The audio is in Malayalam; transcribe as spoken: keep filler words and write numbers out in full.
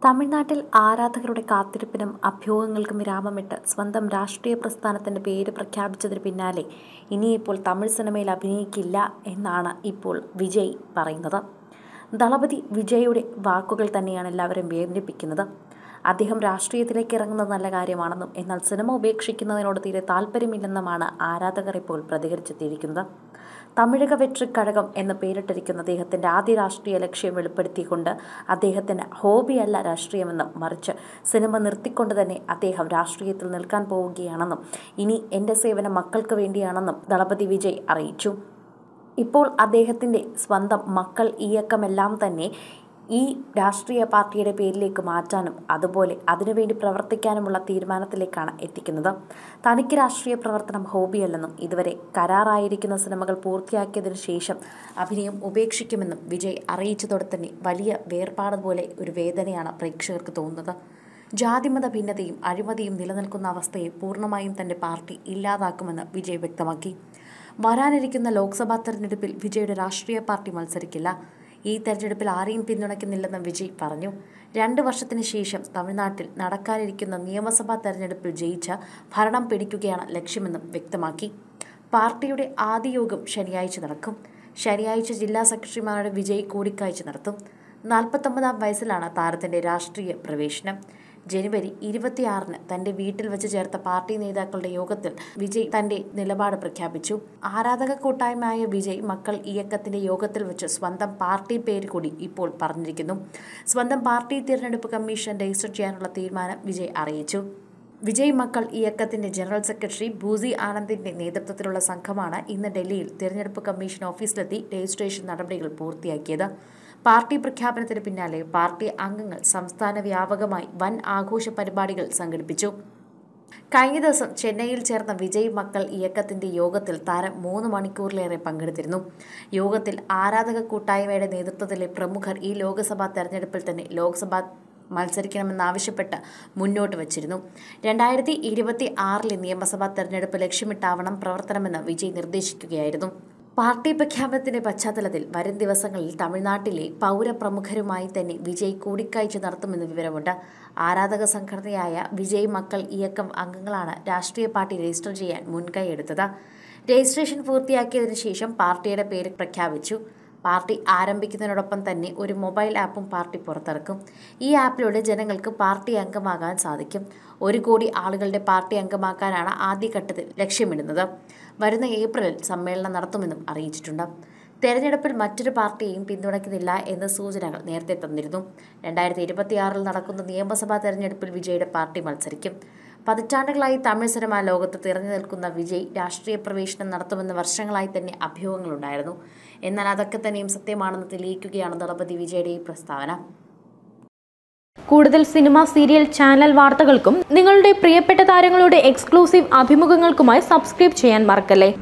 തമിഴ്നാട്ടിൽ ആരാധകരുടെ കാത്തിരിപ്പിനും അഭ്യൂഹങ്ങൾക്കും വിരാമമിട്ട് സ്വന്തം രാഷ്ട്രീയ പ്രസ്ഥാനത്തിൻ്റെ പേര് പ്രഖ്യാപിച്ചതിന് പിന്നാലെ ഇനിയിപ്പോൾ തമിഴ് സിനിമയിൽ അഭിനയിക്കില്ല എന്നാണ് ഇപ്പോൾ വിജയ് പറയുന്നത്. ദളപതി വിജയുടെ വാക്കുകൾ തന്നെയാണ് എല്ലാവരും വേദനിപ്പിക്കുന്നത്. അദ്ദേഹം രാഷ്ട്രീയത്തിലേക്ക് ഇറങ്ങുന്നത് നല്ല കാര്യമാണെന്നും എന്നാൽ സിനിമ ഉപേക്ഷിക്കുന്നതിനോട് തീരെ താല്പര്യമില്ലെന്നുമാണ് ആരാധകർ ഇപ്പോൾ പ്രതികരിച്ചെത്തിയിരിക്കുന്നത്. തമിഴക വെട്രിക്കഴകം എന്ന് പേരിട്ടിരിക്കുന്ന അദ്ദേഹത്തിൻ്റെ ആദ്യ രാഷ്ട്രീയ ലക്ഷ്യം വെളിപ്പെടുത്തിക്കൊണ്ട് അദ്ദേഹത്തിന് ഹോബിയല്ല രാഷ്ട്രീയമെന്നും മറിച്ച് സിനിമ നിർത്തിക്കൊണ്ട് തന്നെ അദ്ദേഹം രാഷ്ട്രീയത്തിൽ നിൽക്കാൻ പോവുകയാണെന്നും ഇനി എൻ്റെ സേവനം മക്കൾക്ക് വേണ്ടിയാണെന്നും ദളപതി വിജയ് അറിയിച്ചു. ഇപ്പോൾ അദ്ദേഹത്തിൻ്റെ സ്വന്തം മക്കൾ ഇയക്കമെല്ലാം തന്നെ ഈ രാഷ്ട്രീയ പാർട്ടിയുടെ പേരിലേക്ക് മാറ്റാനും അതുപോലെ അതിനുവേണ്ടി പ്രവർത്തിക്കാനുമുള്ള തീരുമാനത്തിലേക്കാണ് എത്തിക്കുന്നത്. തനിക്ക് രാഷ്ട്രീയ പ്രവർത്തനം ഹോബിയല്ലെന്നും ഇതുവരെ കരാറായിരിക്കുന്ന സിനിമകൾ പൂർത്തിയാക്കിയതിനു ശേഷം അഭിനയം ഉപേക്ഷിക്കുമെന്നും വിജയ് അറിയിച്ചതോടെ തന്നെ വലിയ വേർപാട് പോലെ ഒരു വേദനയാണ് പ്രേക്ഷകർക്ക് തോന്നുന്നത്. ജാതിമത ഭിന്നതയും അഴിമതിയും നിലനിൽക്കുന്ന അവസ്ഥയെ പൂർണ്ണമായും തൻ്റെ പാർട്ടി ഇല്ലാതാക്കുമെന്ന് വിജയ് വ്യക്തമാക്കി. വരാനിരിക്കുന്ന ലോക്സഭാ തെരഞ്ഞെടുപ്പിൽ വിജയുടെ രാഷ്ട്രീയ പാർട്ടി മത്സരിക്കില്ല. ഈ തെരഞ്ഞെടുപ്പിൽ ആരെയും പിന്തുണയ്ക്കുന്നില്ലെന്ന് വിജയ് പറഞ്ഞു. രണ്ട് വർഷത്തിന് ശേഷം തമിഴ്നാട്ടിൽ നടക്കാനിരിക്കുന്ന നിയമസഭാ തെരഞ്ഞെടുപ്പിൽ ജയിച്ച ഭരണം പിടിക്കുകയാണ് ലക്ഷ്യമെന്നും വ്യക്തമാക്കി. പാർട്ടിയുടെ ആദ്യ യോഗം ശനിയാഴ്ച നടക്കും. ശനിയാഴ്ച ജില്ലാ സെക്രട്ടറിമാരുടെ വിജയ് കൂടിക്കാഴ്ച നടത്തും. നാൽപ്പത്തൊമ്പതാം വയസ്സിലാണ് താരത്തിൻ്റെ രാഷ്ട്രീയ പ്രവേശനം. ജനുവരി ഇരുപത്തിയാറിന് തൻ്റെ വീട്ടിൽ വെച്ച് ചേർത്ത പാർട്ടി നേതാക്കളുടെ യോഗത്തിൽ വിജയ് തൻ്റെ നിലപാട് പ്രഖ്യാപിച്ചു. ആരാധക കൂട്ടായ്മയായ വിജയ് മക്കൾ ഇയക്കത്തിൻ്റെ യോഗത്തിൽ വെച്ച് സ്വന്തം പാർട്ടി പേര് കൂടി ഇപ്പോൾ പറഞ്ഞിരിക്കുന്നു. സ്വന്തം പാർട്ടി തിരഞ്ഞെടുപ്പ് കമ്മീഷൻ രജിസ്റ്റർ ചെയ്യാനുള്ള തീരുമാനം വിജയ് അറിയിച്ചു. വിജയ് മക്കൾ ഇയക്കത്തിൻ്റെ ജനറൽ സെക്രട്ടറി ബൂസി ആനന്ദിൻ്റെ നേതൃത്വത്തിലുള്ള സംഘമാണ് ഇന്ന് ഡൽഹിയിൽ തിരഞ്ഞെടുപ്പ് കമ്മീഷൻ ഓഫീസിലെത്തി രജിസ്ട്രേഷൻ നടപടികൾ പൂർത്തിയാക്കിയത്. പാർട്ടി പ്രഖ്യാപനത്തിന് പിന്നാലെ പാർട്ടി അംഗങ്ങൾ സംസ്ഥാന വ്യാപകമായി വൻ ആഘോഷ പരിപാടികൾ സംഘടിപ്പിച്ചു. കഴിഞ്ഞ ദിവസം ചെന്നൈയിൽ ചേർന്ന വിജയ് മക്കൾ ഇയക്കത്തിൻ്റെ യോഗത്തിൽ താരം മൂന്ന് മണിക്കൂറിലേറെ പങ്കെടുത്തിരുന്നു. യോഗത്തിൽ ആരാധക കൂട്ടായ്മയുടെ നേതൃത്വത്തിലെ പ്രമുഖർ ഈ ലോക്സഭാ തെരഞ്ഞെടുപ്പിൽ തന്നെ ലോക്സഭ മത്സരിക്കണമെന്നാവശ്യപ്പെട്ട് മുന്നോട്ട് വച്ചിരുന്നു. രണ്ടായിരത്തി ഇരുപത്തി ആറിലെ നിയമസഭാ തെരഞ്ഞെടുപ്പ് ലക്ഷ്യമിട്ടാവണം പ്രവർത്തനമെന്ന് വിജയ് നിർദ്ദേശിക്കുകയായിരുന്നു. പാർട്ടി പ്രഖ്യാപനത്തിന്റെ പശ്ചാത്തലത്തിൽ വരും ദിവസങ്ങളിൽ തമിഴ്നാട്ടിലെ പൗരപ്രമുഖരുമായി തന്നെ വിജയ് കൂടിക്കാഴ്ച നടത്തുമെന്ന് വിവരമുണ്ട്. ആരാധക സംഘടനയായ വിജയ് മക്കൾ ഇയക്കം അംഗങ്ങളാണ് രാഷ്ട്രീയ പാർട്ടി രജിസ്റ്റർ ചെയ്യാൻ മുൻകൈയെടുത്തത്. രജിസ്ട്രേഷൻ പൂർത്തിയാക്കിയതിനു ശേഷം പാർട്ടിയുടെ പേര് പ്രഖ്യാപിച്ചു. പാർട്ടി ആരംഭിക്കുന്നതിനോടൊപ്പം തന്നെ ഒരു മൊബൈൽ ആപ്പും പാർട്ടി പുറത്തിറക്കും. ഈ ആപ്പിലൂടെ ജനങ്ങൾക്ക് പാർട്ടി അംഗമാകാൻ സാധിക്കും. ഒരു കോടി ആളുകളുടെ പാർട്ടി അംഗമാക്കാനാണ് ആദ്യഘട്ടത്തിൽ ലക്ഷ്യമിടുന്നത്. വരുന്ന ഏപ്രിലിൽ സമ്മേളനം നടത്തുമെന്നും അറിയിച്ചിട്ടുണ്ട്. തെരഞ്ഞെടുപ്പിൽ മറ്റൊരു പാർട്ടിയെയും പിന്തുണയ്ക്കുന്നില്ല എന്ന സൂചനകൾ നേരത്തെ തന്നിരുന്നു. രണ്ടായിരത്തി ഇരുപത്തിയാറിൽ നടക്കുന്ന നിയമസഭാ തെരഞ്ഞെടുപ്പിൽ വിജയുടെ പാർട്ടി മത്സരിക്കും. പതിറ്റാണ്ടുകളായി തമിഴ് സിനിമാ ലോകത്ത് തിറഞ്ഞു നിൽക്കുന്ന വിജയ് രാഷ്ട്രീയ പ്രവേശനം നടത്തുമെന്ന് വർഷങ്ങളായി തന്നെ അഭ്യൂഹങ്ങളുണ്ടായിരുന്നു. എന്നാൽ അതൊക്കെ തന്നെയും സത്യമാണെന്ന് തെളിയിക്കുകയാണ് ദളപതി വിജയുടെ ഈ പ്രസ്താവന. കൂടുതൽ സിനിമ, സീരിയൽ, ചാനൽ വാർത്തകൾക്കും നിങ്ങളുടെ പ്രിയപ്പെട്ട താരങ്ങളുടെ എക്സ്ക്ലൂസീവ് അഭിമുഖങ്ങൾക്കുമായി സബ്സ്ക്രൈബ് ചെയ്യാൻ മറക്കല്ലേ.